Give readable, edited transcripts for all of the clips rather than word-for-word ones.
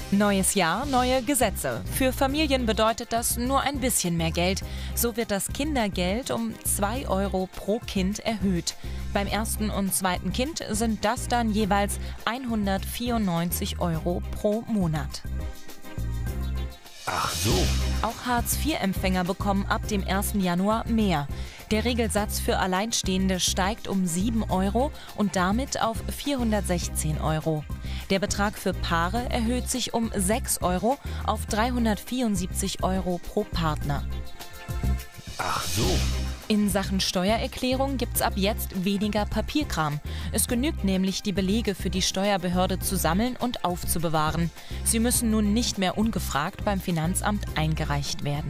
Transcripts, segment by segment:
Neues Jahr, neue Gesetze. Für Familien bedeutet das nur ein bisschen mehr Geld. So wird das Kindergeld um 2 Euro pro Kind erhöht. Beim ersten und zweiten Kind sind das dann jeweils 194 Euro pro Monat. Ach so. Auch Hartz-IV-Empfänger bekommen ab dem 1. Januar mehr. Der Regelsatz für Alleinstehende steigt um 7 Euro und damit auf 416 Euro. Der Betrag für Paare erhöht sich um 6 Euro auf 374 Euro pro Partner. Ach so. In Sachen Steuererklärung gibt's ab jetzt weniger Papierkram. Es genügt nämlich, die Belege für die Steuerbehörde zu sammeln und aufzubewahren. Sie müssen nun nicht mehr ungefragt beim Finanzamt eingereicht werden.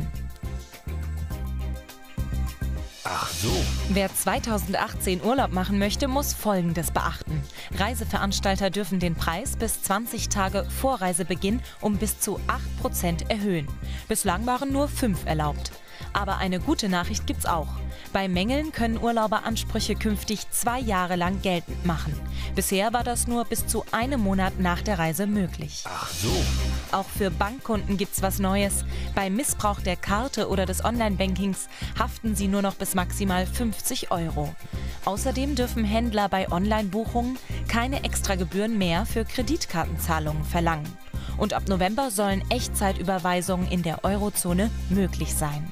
Ach so. Wer 2018 Urlaub machen möchte, muss Folgendes beachten. Reiseveranstalter dürfen den Preis bis 20 Tage vor Reisebeginn um bis zu 8% erhöhen. Bislang waren nur 5 erlaubt. Aber eine gute Nachricht gibt's auch. Bei Mängeln können Urlauber Ansprüche künftig 2 Jahre lang geltend machen. Bisher war das nur bis zu einem Monat nach der Reise möglich. Ach so. Auch für Bankkunden gibt's was Neues. Bei Missbrauch der Karte oder des Online-Bankings haften sie nur noch bis maximal 50 Euro. Außerdem dürfen Händler bei Online-Buchungen keine Extragebühren mehr für Kreditkartenzahlungen verlangen. Und ab November sollen Echtzeitüberweisungen in der Eurozone möglich sein.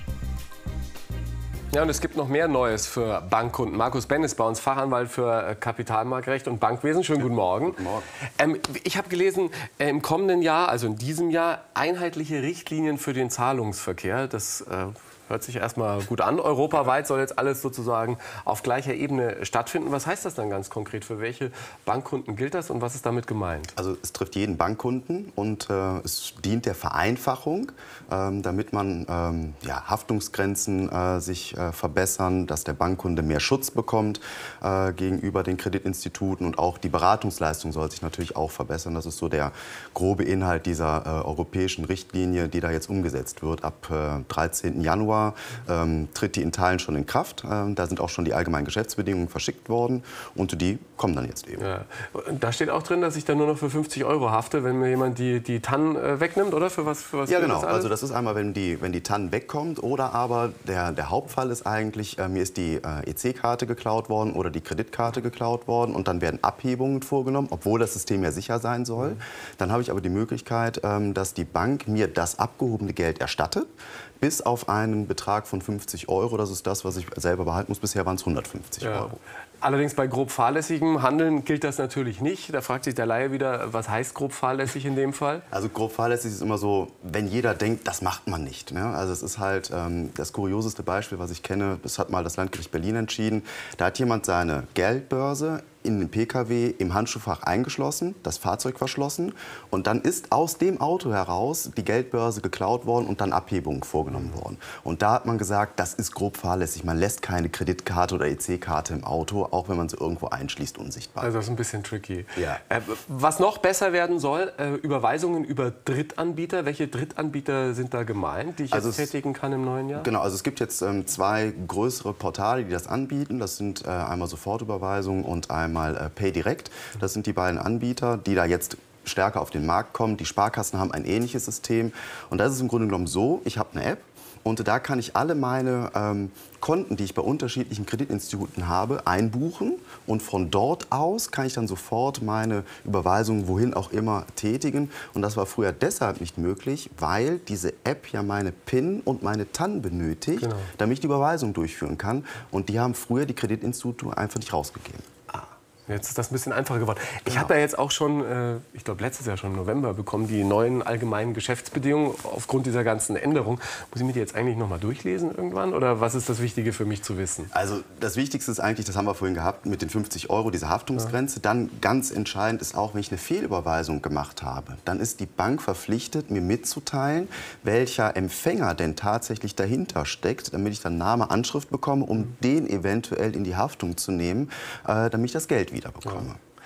Ja, und es gibt noch mehr Neues für Bankkunden. Markus Benn ist bei uns Fachanwalt für Kapitalmarktrecht und Bankwesen. Schönen guten Morgen. Guten Morgen. Ich habe gelesen, im kommenden Jahr, also in diesem Jahr, einheitliche Richtlinien für den Zahlungsverkehr. Das hört sich erstmal gut an. Europaweit soll jetzt alles sozusagen auf gleicher Ebene stattfinden. Was heißt das dann ganz konkret? Für welche Bankkunden gilt das und was ist damit gemeint? Also es trifft jeden Bankkunden und es dient der Vereinfachung, damit man Haftungsgrenzen sich verbessern, dass der Bankkunde mehr Schutz bekommt gegenüber den Kreditinstituten und auch die Beratungsleistung soll sich natürlich auch verbessern. Das ist so der grobe Inhalt dieser europäischen Richtlinie, die da jetzt umgesetzt wird. Ab 13. Januar tritt die in Teilen schon in Kraft. Da sind auch schon die allgemeinen Geschäftsbedingungen verschickt worden und die kommen dann jetzt eben. Ja. Da steht auch drin, dass ich dann nur noch für 50 Euro hafte, wenn mir jemand die TAN wegnimmt, oder? Für was ja, genau. Also das ist einmal, wenn die TAN wegkommt oder aber der Hauptfall ist eigentlich, mir ist die EC-Karte geklaut worden oder die Kreditkarte geklaut worden und dann werden Abhebungen vorgenommen, obwohl das System ja sicher sein soll. Dann habe ich aber die Möglichkeit, dass die Bank mir das abgehobene Geld erstattet, bis auf einen Betrag von 50 Euro. Das ist das, was ich selber behalten muss. Bisher waren es 150 Euro. Allerdings bei grob fahrlässigem Handeln gilt das natürlich nicht. Da fragt sich der Laie wieder, was heißt grob fahrlässig in dem Fall? Also grob fahrlässig ist immer so, wenn jeder denkt, das macht man nicht. Ne? Also es ist halt das kurioseste Beispiel, was ich kenne. Das hat mal das Landgericht Berlin entschieden. Da hat jemand seine Geldbörse in den PKW im Handschuhfach eingeschlossen, das Fahrzeug verschlossen und dann ist aus dem Auto heraus die Geldbörse geklaut worden und dann Abhebungen vorgenommen worden. Und da hat man gesagt, das ist grob fahrlässig. Man lässt keine Kreditkarte oder EC-Karte im Auto, auch wenn man sie irgendwo einschließt, unsichtbar. Also das ist ein bisschen tricky. Ja. Was noch besser werden soll, Überweisungen über Drittanbieter. Welche Drittanbieter sind da gemeint, die ich jetzt tätigen kann im neuen Jahr? Genau, also es gibt jetzt 2 größere Portale, die das anbieten. Das sind einmal Sofortüberweisungen und einmal PayDirect. Das sind die beiden Anbieter, die da jetzt stärker auf den Markt kommen. Die Sparkassen haben ein ähnliches System. Und das ist im Grunde genommen so, ich habe eine App und da kann ich alle meine Konten, die ich bei unterschiedlichen Kreditinstituten habe, einbuchen. Und von dort aus kann ich dann sofort meine Überweisungen wohin auch immer tätigen. Und das war früher deshalb nicht möglich, weil diese App ja meine PIN und meine TAN benötigt, damit ich die Überweisung durchführen kann. Und die haben früher die Kreditinstitute einfach nicht rausgegeben. Jetzt ist das ein bisschen einfacher geworden. Ich habe ja jetzt auch schon, ich glaube letztes Jahr schon im November bekommen, die neuen allgemeinen Geschäftsbedingungen aufgrund dieser ganzen Änderung. Muss ich mir die jetzt eigentlich noch mal durchlesen irgendwann? Oder was ist das Wichtige für mich zu wissen? Also das Wichtigste ist eigentlich, das haben wir vorhin gehabt, mit den 50 Euro, diese Haftungsgrenze. Ja. Dann ganz entscheidend ist auch, wenn ich eine Fehlüberweisung gemacht habe, dann ist die Bank verpflichtet, mir mitzuteilen, welcher Empfänger denn tatsächlich dahinter steckt, damit ich dann Name, Anschrift bekomme, um den eventuell in die Haftung zu nehmen, damit ich das Geld wieder bekomme.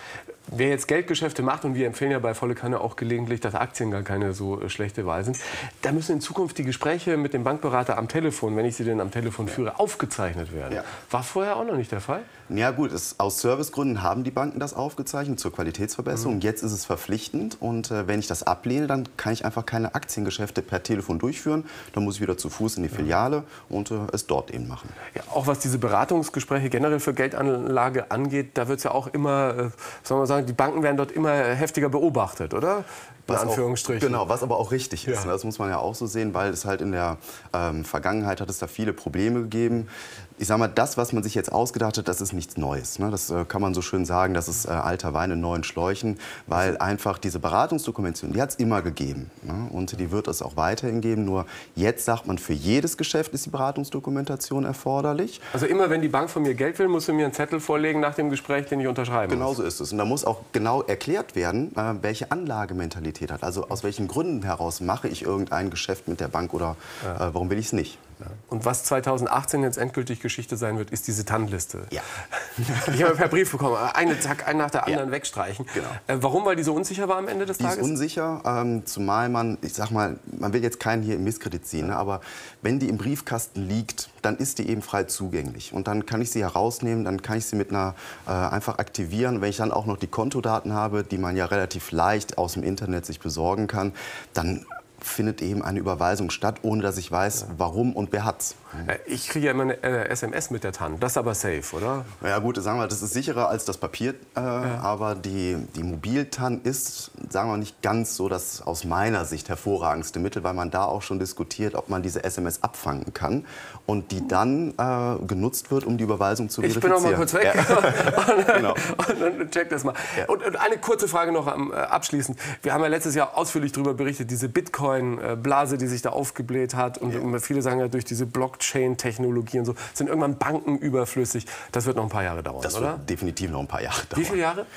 Wer jetzt Geldgeschäfte macht, und wir empfehlen ja bei Volle Kanne auch gelegentlich, dass Aktien gar keine so schlechte Wahl sind, da müssen in Zukunft die Gespräche mit dem Bankberater am Telefon, wenn ich sie denn am Telefon führe, aufgezeichnet werden. Ja. War vorher auch noch nicht der Fall? Ja gut, aus Servicegründen haben die Banken das aufgezeichnet zur Qualitätsverbesserung. Jetzt ist es verpflichtend und wenn ich das ablehne, dann kann ich einfach keine Aktiengeschäfte per Telefon durchführen. Dann muss ich wieder zu Fuß in die Filiale und es dort eben machen. Ja, auch was diese Beratungsgespräche generell für Geldanlage angeht, da wird es ja auch immer, sagen wir sagen, die Banken werden dort immer heftiger beobachtet, oder? In Anführungsstrichen. Genau, was aber auch richtig ist. Ja. Das muss man ja auch so sehen, weil es halt in der Vergangenheit hat es da viele Probleme gegeben. Ich sage mal, das, was man sich jetzt ausgedacht hat, das ist nichts Neues. Ne? Das kann man so schön sagen, das ist alter Wein in neuen Schläuchen, weil einfach diese Beratungsdokumentation, die hat es immer gegeben. Ne? Und die wird es auch weiterhin geben. Nur jetzt sagt man, für jedes Geschäft ist die Beratungsdokumentation erforderlich. Also immer, wenn die Bank von mir Geld will, muss sie mir einen Zettel vorlegen nach dem Gespräch, den ich unterschreiben muss. Genau so ist es. Und da muss auch genau erklärt werden, welche Anlagementalität hat. Also aus welchen Gründen heraus mache ich irgendein Geschäft mit der Bank oder warum will ich es nicht. Und was 2018 jetzt endgültig Geschichte sein wird, ist diese TAN-Liste. Ja. Ich habe per Brief bekommen, einen nach der anderen wegstreichen. Genau. Warum? Weil die so unsicher war am Ende des Tages? Die ist unsicher, zumal man, ich sag mal, man will jetzt keinen hier im Misskredit ziehen, ne, aber wenn die im Briefkasten liegt, dann ist die eben frei zugänglich. Und dann kann ich sie herausnehmen, dann kann ich sie mit einer einfach aktivieren. Wenn ich dann auch noch die Kontodaten habe, die man ja relativ leicht aus dem Internet sich besorgen kann, dann findet eben eine Überweisung statt, ohne dass ich weiß, warum und wer hat's. Ich kriege ja immer eine SMS mit der TAN. Das ist aber safe, oder? Ja gut, sagen wir, das ist sicherer als das Papier, aber die Mobil-TAN ist, sagen wir, nicht ganz so das aus meiner Sicht hervorragendste Mittel, weil man da auch schon diskutiert, ob man diese SMS abfangen kann und die dann genutzt wird, um die Überweisung zu verifizieren. Ich bin noch mal kurz weg Genau. und dann check das mal. Ja. Und eine kurze Frage noch abschließend. Wir haben ja letztes Jahr ausführlich darüber berichtet, diese Bitcoin-Blase, die sich da aufgebläht hat. Und viele sagen ja, durch diese Blockchain-Technologie und so sind irgendwann Banken überflüssig. Das wird noch ein paar Jahre dauern, das oder? Wird definitiv noch ein paar Jahre dauern. Wie viele Jahre?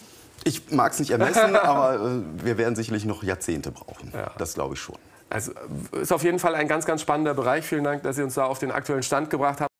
Ich mag es nicht ermessen, aber wir werden sicherlich noch Jahrzehnte brauchen. Ja. Das glaube ich schon. Also ist auf jeden Fall ein ganz, ganz spannender Bereich. Vielen Dank, dass Sie uns da auf den aktuellen Stand gebracht haben.